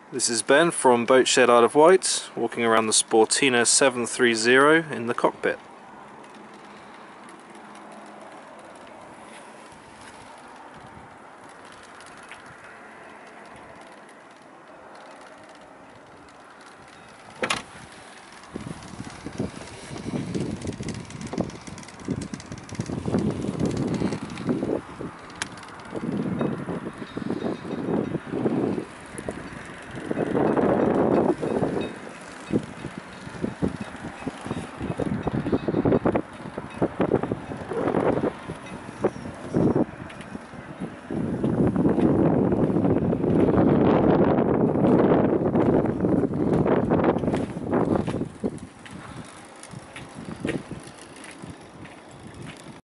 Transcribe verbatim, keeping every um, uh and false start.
This is Ben from Boatshed Isle of Wight, walking around the Sportina seven thirty in the cockpit.